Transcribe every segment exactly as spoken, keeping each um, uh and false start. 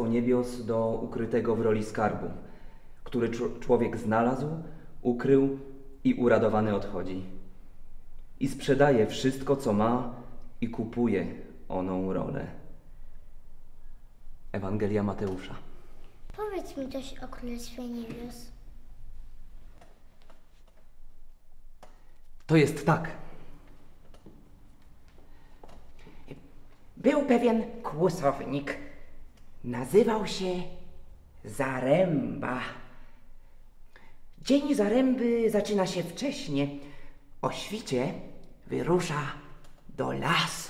wysoko niebios do ukrytego w roli skarbu, który człowiek znalazł, ukrył i uradowany odchodzi. I sprzedaje wszystko, co ma i kupuje oną rolę. Ewangelia Mateusza. Powiedz mi coś o Królestwie Niebios. To jest tak. Był pewien kłusownik. Nazywał się Zaremba. Dzień Zaremby zaczyna się wcześnie. O świcie wyrusza do lasu.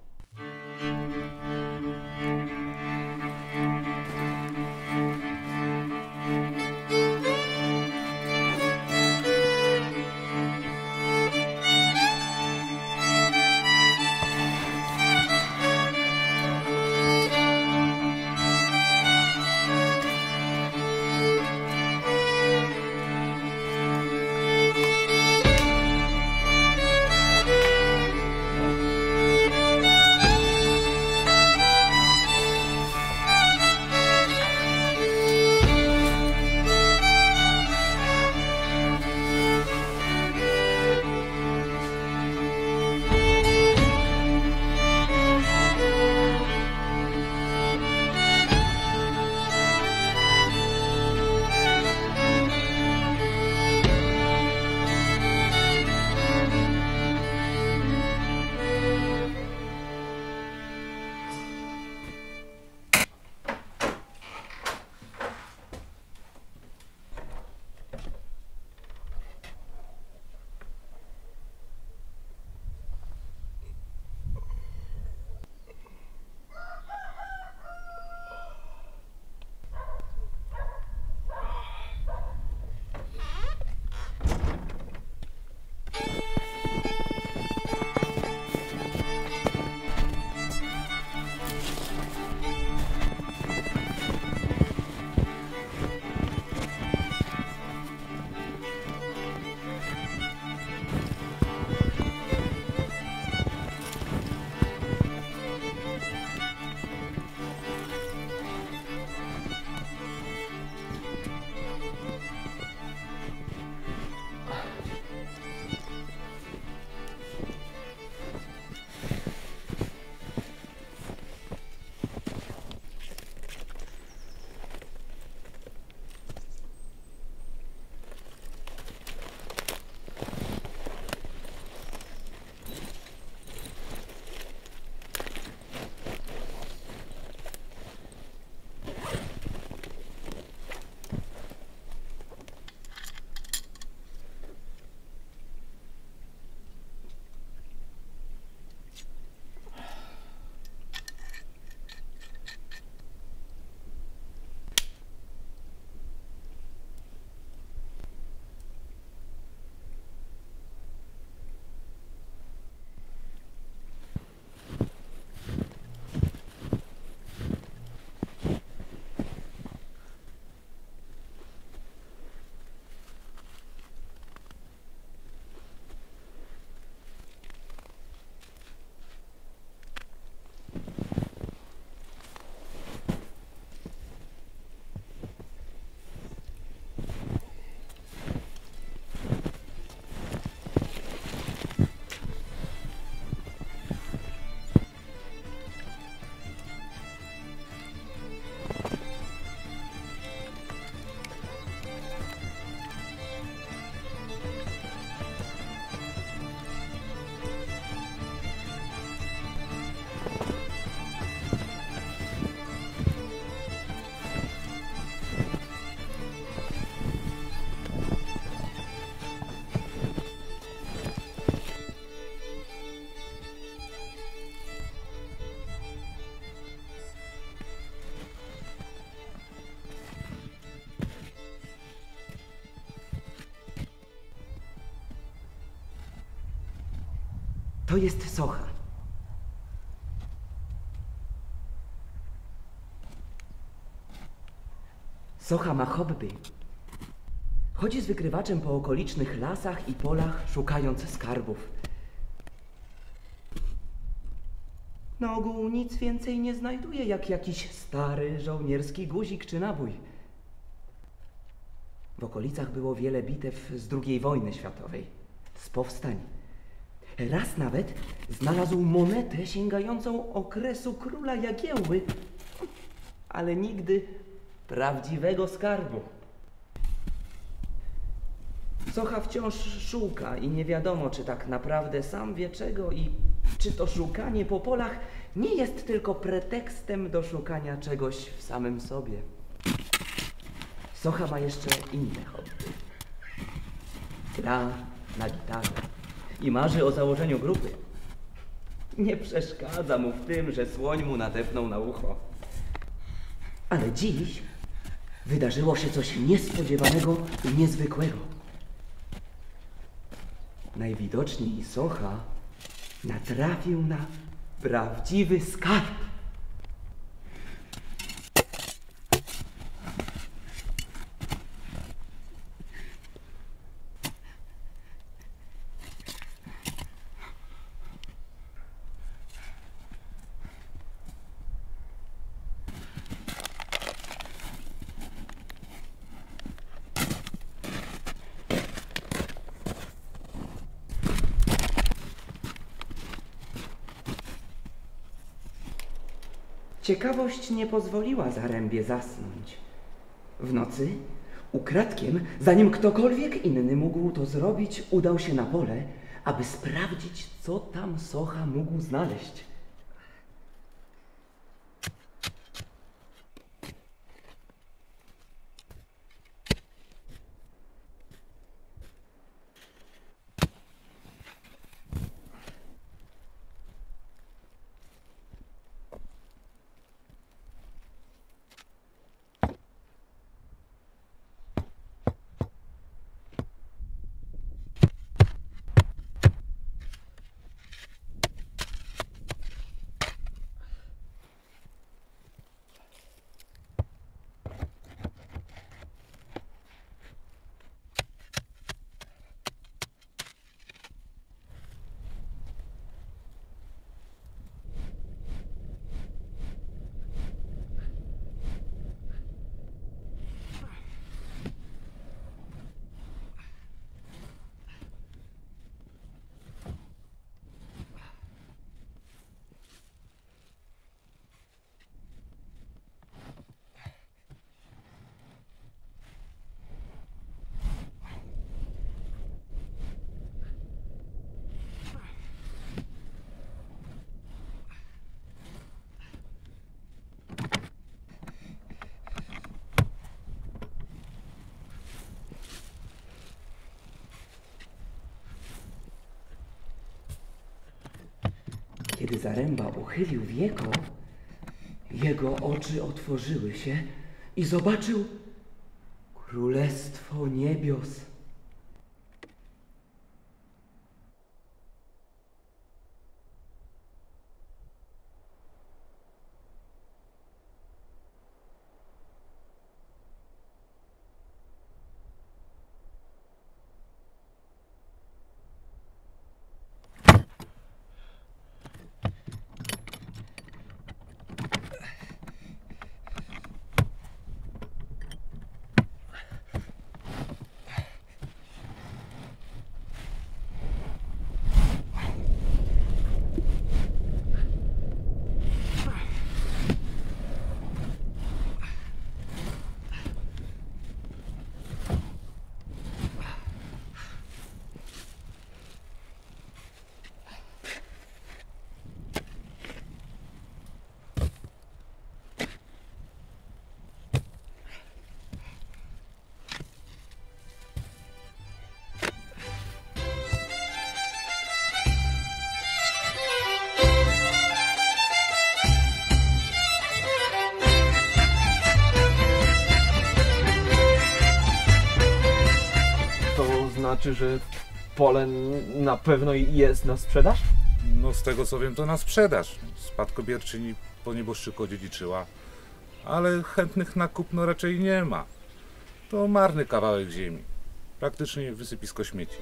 To jest socha. Socha ma hobby. Chodzi z wykrywaczem po okolicznych lasach i polach, szukając skarbów. Na ogół nic więcej nie znajduje, jak jakiś stary żołnierski guzik czy nabój. W okolicach było wiele bitew z drugiej wojny światowej, z powstań. Raz nawet znalazł monetę sięgającą okresu króla Jagiełły, ale nigdy prawdziwego skarbu. Socha wciąż szuka i nie wiadomo, czy tak naprawdę sam wie czego i czy to szukanie po polach nie jest tylko pretekstem do szukania czegoś w samym sobie. Socha ma jeszcze inne hobby. Gra na gitarze i marzy o założeniu grupy. Nie przeszkadza mu w tym, że słoń mu nadepnął na ucho. Ale dziś wydarzyło się coś niespodziewanego i niezwykłego. Najwidoczniej Socha natrafił na prawdziwy skarb. Ciekawość nie pozwoliła Zarembie zasnąć. W nocy, ukradkiem, zanim ktokolwiek inny mógł to zrobić, udał się na pole, aby sprawdzić, co tam Socha mógł znaleźć. Kiedy Zaremba uchylił wieko, jego oczy otworzyły się i zobaczył królestwo niebios. Znaczy, że pole na pewno jest na sprzedaż? No z tego co wiem, to na sprzedaż. Spadkobierczyni po nieboszczyku odziedziczyła, ale chętnych na kupno raczej nie ma. To marny kawałek ziemi. Praktycznie wysypisko śmieci.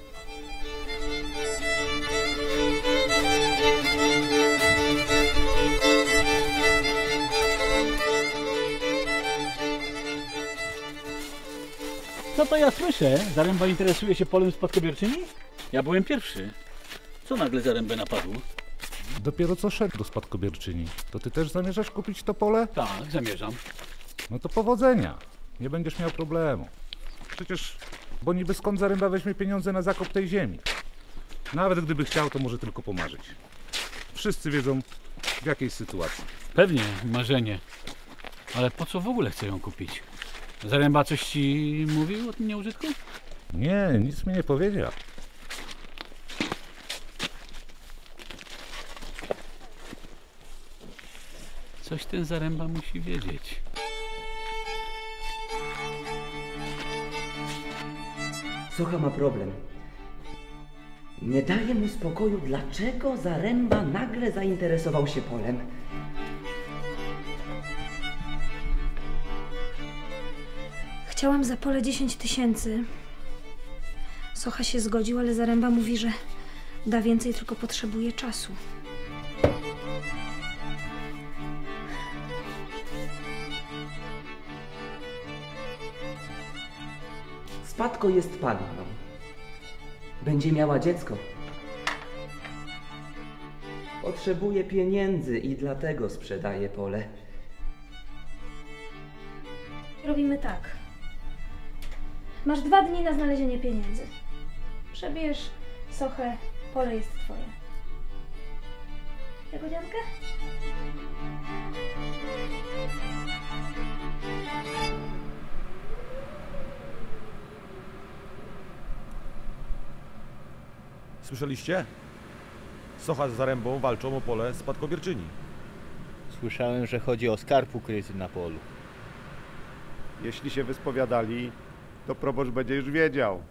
co to ja słyszę? Zaremba interesuje się polem spadkobierczyni? Ja byłem pierwszy. Co nagle Zarembę napadło? Dopiero co szedł do spadkobierczyni. To ty też zamierzasz kupić to pole? Tak, zamierzam. No to powodzenia. Nie będziesz miał problemu. Przecież, bo niby skąd Zaremba weźmie pieniądze na zakup tej ziemi? Nawet gdyby chciał, to może tylko pomarzyć. Wszyscy wiedzą, w jakiej sytuacji. Pewnie, marzenie. Ale po co w ogóle chcę ją kupić? Zaremba coś ci mówił o tym nieużytku? Nie, nic mi nie powiedział. Coś ten Zaremba musi wiedzieć. Socha ma problem. Nie daje mu spokoju, dlaczego Zaremba nagle zainteresował się polem. Chciałam za pole dziesięć tysięcy. Socha się zgodził, ale Zaremba mówi, że da więcej, tylko potrzebuje czasu. Spadko jest panną. Będzie miała dziecko. Potrzebuje pieniędzy i dlatego sprzedaje pole. Robimy tak. Masz dwa dni na znalezienie pieniędzy. Przebierz Sochę, pole jest twoje. Jagodziankę? Słyszeliście? Socha z Zarembą walczą o pole spadkobierczyni. Słyszałem, że chodzi o skarb ukryty na polu. Jeśli się wyspowiadali, to proboszcz będzie już wiedział.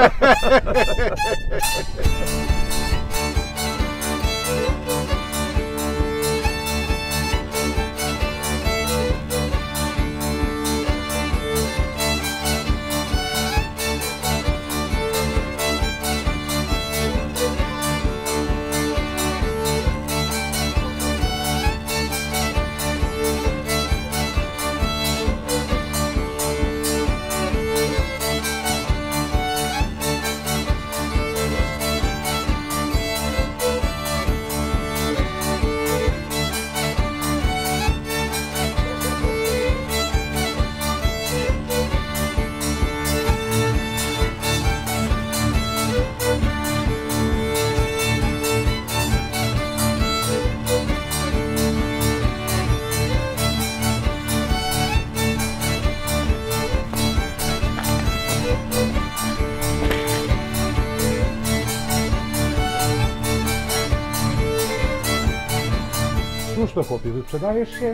Cóż to, chłopie, wyprzedajesz się?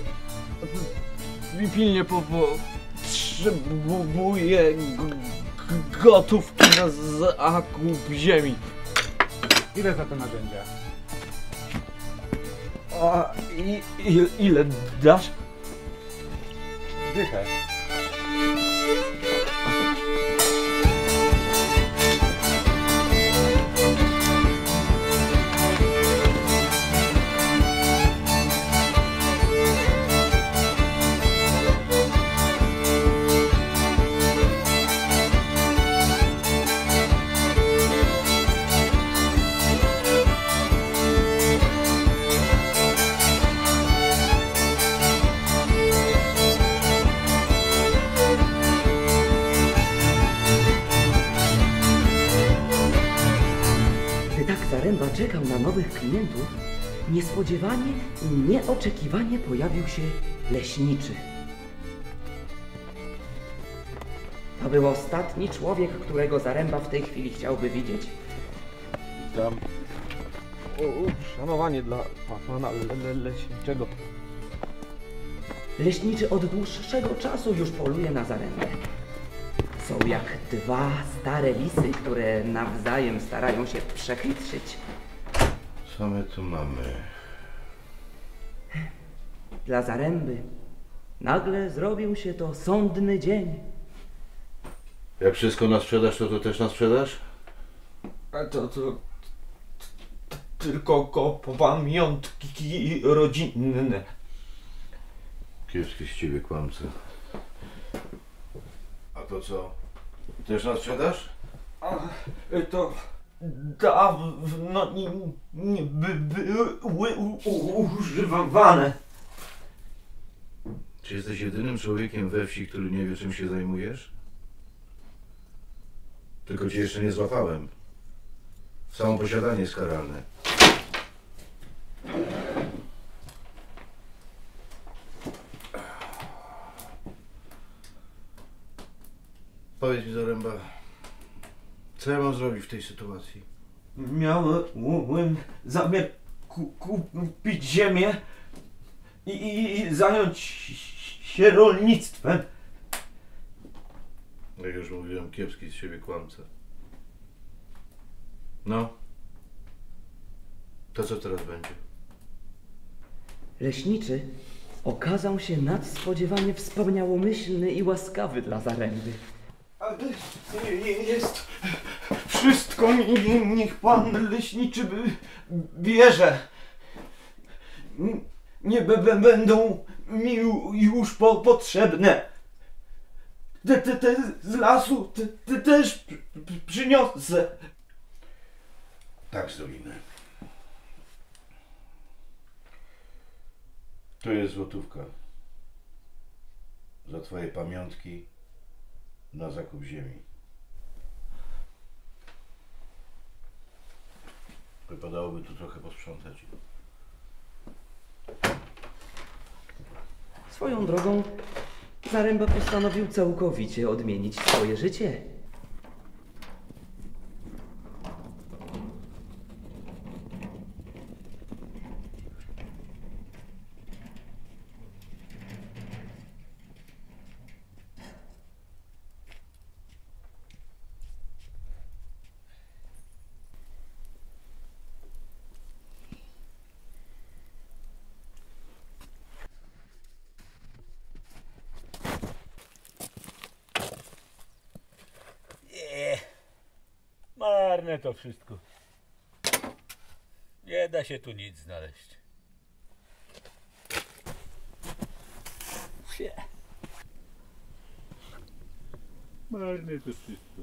Pilnie po, po, potrzebuję gotówki na zakup ziemi. Ile za te narzędzia? A i, i, ile dasz? Dychę. Zaremba czekał na nowych klientów, niespodziewanie i nieoczekiwanie pojawił się leśniczy. To był ostatni człowiek, którego Zaremba w tej chwili chciałby widzieć. Tam. Uszanowanie dla pana le, le, leśniczego. Leśniczy od dłuższego czasu już poluje na Zarembę. Są jak dwa stare lisy, które nawzajem starają się przechytrzyć. Co my tu mamy? Dla Zaremby nagle zrobił się to sądny dzień. Jak wszystko na sprzedaż, to to też na sprzedaż? A to, to, to tylko ko pamiątki rodzinne. Kiepski z ciebie kłamca. A to co? Też na sprzedaż? A, to dawno nie, nie by, były u, u, używane. Czy jesteś jedynym człowiekiem we wsi, który nie wie, czym się zajmujesz? Tylko cię jeszcze nie złapałem. Samo posiadanie jest karalne. Powiedz mi, Zaremba, co ja mam zrobić w tej sytuacji? Miałem zamiar ku, kupić ziemię i, i, i zająć się rolnictwem. Jak już mówiłem, kiepski z siebie kłamca. No, to co teraz będzie? Leśniczy okazał się nadspodziewanie wspaniałomyślny i łaskawy dla Zaremby. Ale jest wszystko, niech pan leśniczy bierze. Nie będą mi już po, potrzebne. Te, te, te z lasu te, te też przyniosę. Tak zrobimy. Tu jest złotówka. Za twoje pamiątki na zakup ziemi. Wypadałoby tu trochę posprzątać. Swoją drogą Zaremba postanowił całkowicie odmienić swoje życie. Marne to wszystko. Nie da się tu nic znaleźć. Marne to wszystko.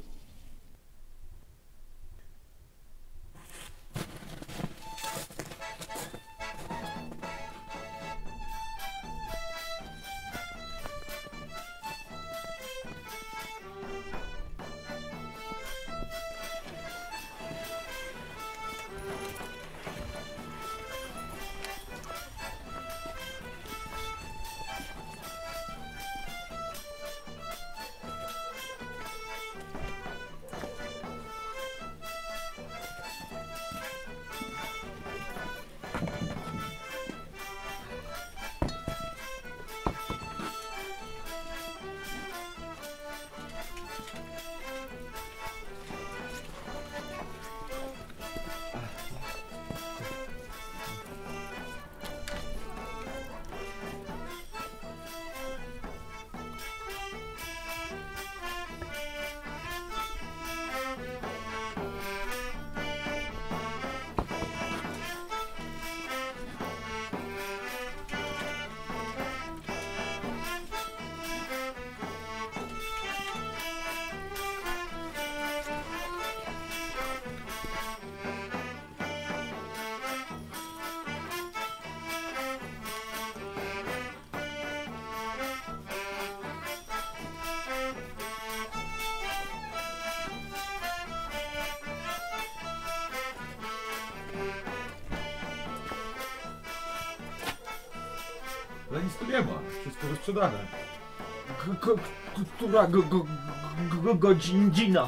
Ale nic tu nie ma, wszystko wysprzedane. K- k- która go, go, go, godzina?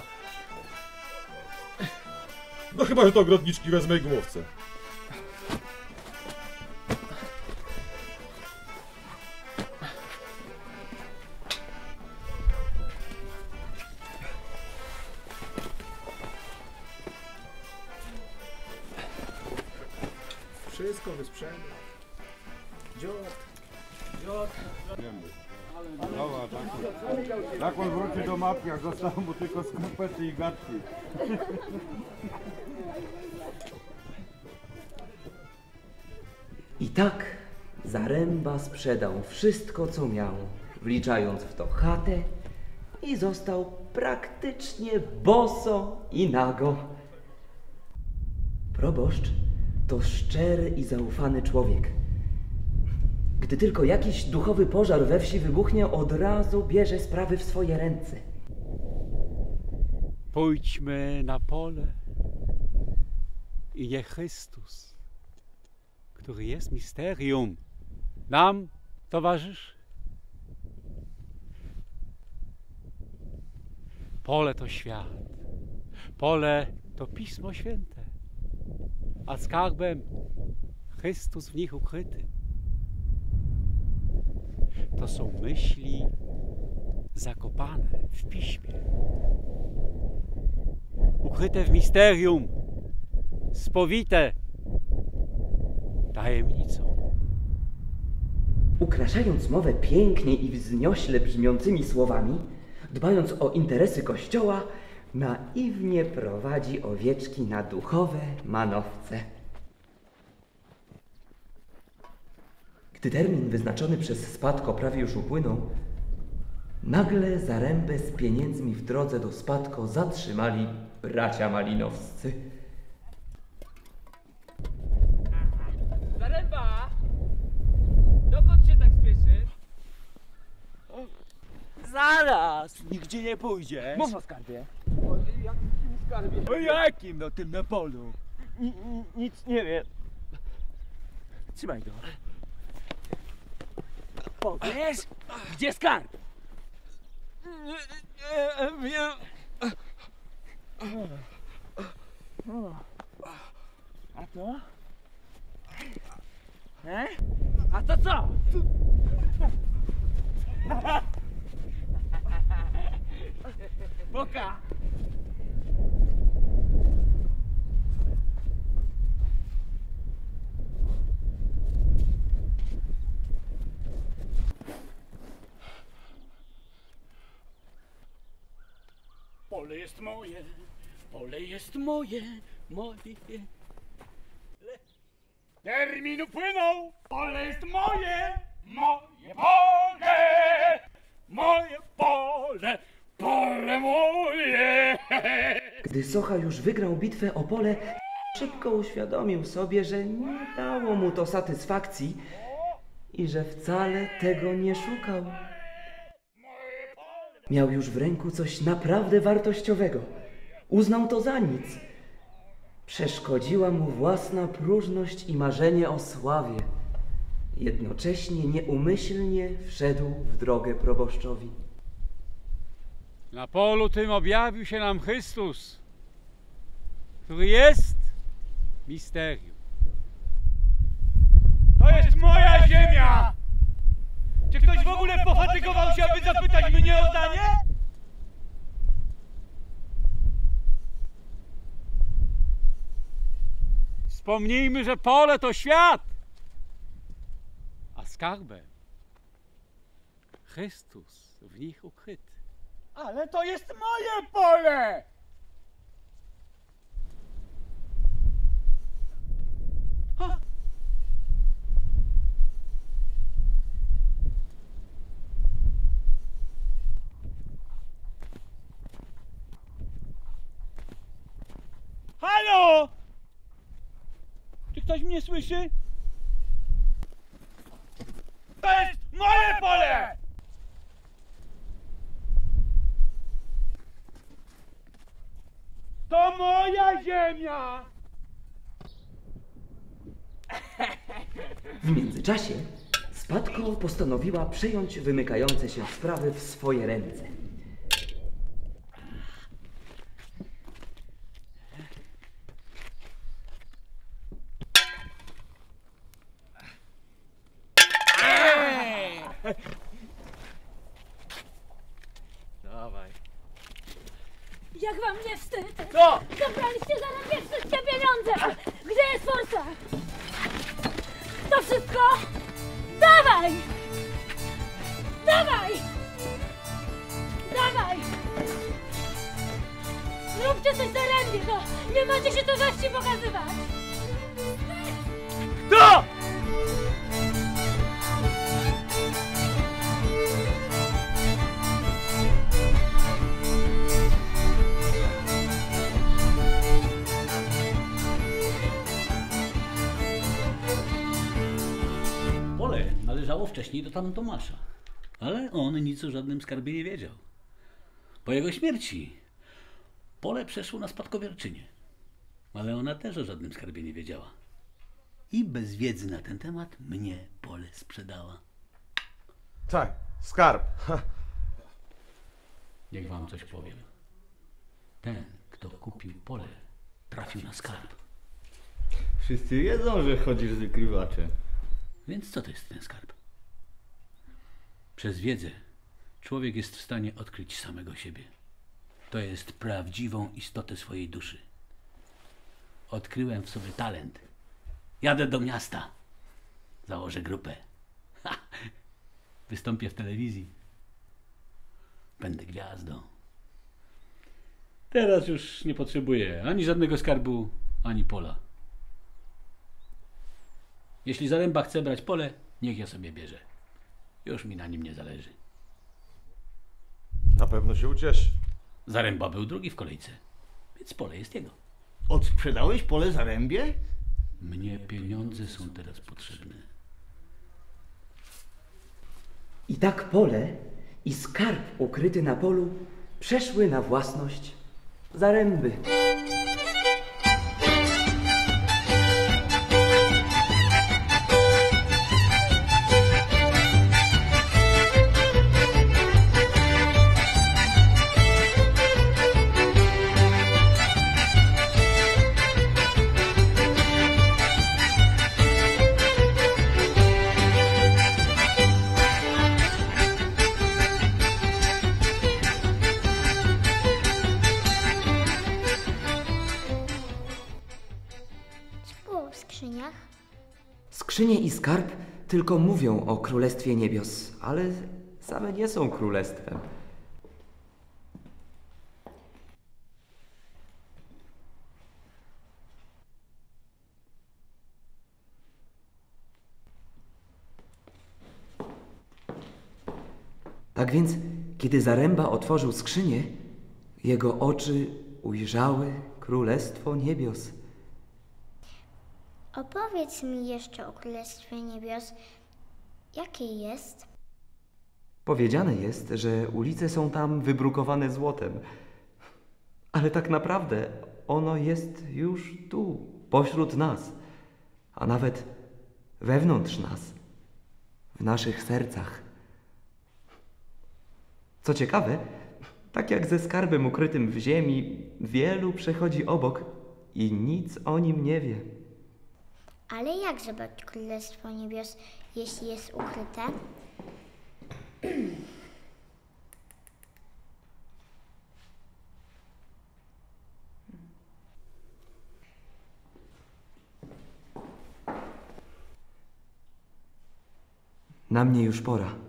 No chyba, że to ogrodniczki wezmę i głowce. Wszystko wysprzęgło. Dziot. Dziot. Dobra, tak. Tak on wróci do matki, jak zostało mu tylko skarpety i gadki. I tak Zaremba sprzedał wszystko, co miał, wliczając w to chatę, i został praktycznie boso i nago. Proboszcz to szczery i zaufany człowiek. Gdy tylko jakiś duchowy pożar we wsi wybuchnie, od razu bierze sprawy w swoje ręce. Pójdźmy na pole i niech Chrystus, który jest misterium, nam towarzyszy. Pole to świat, pole to Pismo Święte, a skarbem Chrystus w nich ukryty. To są myśli zakopane w Piśmie, ukryte w misterium, spowite tajemnicą. Ukraszając mowę pięknie i wzniośle brzmiącymi słowami, dbając o interesy Kościoła, naiwnie prowadzi owieczki na duchowe manowce. Gdy termin wyznaczony przez spadko prawie już upłynął, nagle Zarembę z pieniędzmi w drodze do spadko zatrzymali bracia malinowscy. Zaremba! Dokąd się tak spieszy? Zaraz! Nigdzie nie pójdziesz. Mów o skarbie. O jakim skarbie? O jakim? No tym na polu. Ni, ni, nic nie wiem. Trzymaj go. Powiesz? Gdzie skarb? Nie, nie wiem. A to? E? A to co? Boka! Pole jest moje, pole jest moje, moje. Le... Termin upłynął, pole jest moje, moje pole, moje pole, pole moje. Gdy Socha już wygrał bitwę o pole, szybko uświadomił sobie, że nie dało mu to satysfakcji i że wcale tego nie szukał. Miał już w ręku coś naprawdę wartościowego. Uznał to za nic. Przeszkodziła mu własna próżność i marzenie o sławie. Jednocześnie nieumyślnie wszedł w drogę proboszczowi. Na polu tym objawił się nam Chrystus, który jest misterium. To jest moja ziemia! Czy ktoś w ogóle pofatygował się, aby zapytać mnie o zdanie? Wspomnijmy, że pole to świat, a skarbem Chrystus w nich ukryty. Ale to jest moje pole! Ha. Halo! Czy ktoś mnie słyszy? To jest moje pole! To moja ziemia! W międzyczasie Spadko postanowiła przejąć wymykające się sprawy w swoje ręce. Dawaj. Jak wam nie wstyd? Co? Zabraliście Zarembie wszystkie pieniądze! Gdzie jest forsa? To wszystko? Dawaj! Dawaj! Dawaj! Zróbcie coś Zarembie, no! Nie macie się tu we wsi pokazywać! Kto? należało wcześniej do tam Tomasza. Ale on nic o żadnym skarbie nie wiedział. Po jego śmierci pole przeszło na spadkobierczynię. Ale ona też o żadnym skarbie nie wiedziała. I bez wiedzy na ten temat mnie pole sprzedała. Tak, skarb. Niech wam coś powiem. Ten, kto kupił pole, trafił na skarb. Wszyscy wiedzą, że chodzisz z wykrywaczem. Więc co to jest ten skarb? Przez wiedzę człowiek jest w stanie odkryć samego siebie. To jest prawdziwą istotę swojej duszy. Odkryłem w sobie talent. Jadę do miasta. Założę grupę. Ha! Wystąpię w telewizji. Będę gwiazdą. Teraz już nie potrzebuję ani żadnego skarbu, ani pola. Jeśli Zaremba chce brać pole, niech je sobie bierze. Już mi na nim nie zależy. Na pewno się ucieszy. Zaremba był drugi w kolejce, więc pole jest jego. Odsprzedałeś pole Zarembie? Mnie pieniądze są teraz potrzebne. I tak pole i skarb ukryty na polu przeszły na własność Zaremby. Skrzynie i skarb tylko mówią o Królestwie Niebios, ale same nie są królestwem. Tak więc, kiedy Zaremba otworzył skrzynię, jego oczy ujrzały Królestwo Niebios. Opowiedz mi jeszcze o Królestwie Niebios. Jakie jest? Powiedziane jest, że ulice są tam wybrukowane złotem. Ale tak naprawdę ono jest już tu, pośród nas, a nawet wewnątrz nas, w naszych sercach. Co ciekawe, tak jak ze skarbem ukrytym w ziemi, wielu przechodzi obok i nic o nim nie wie. Ale jak zobaczyć Królestwo Niebios, jeśli jest ukryte? Na mnie już pora.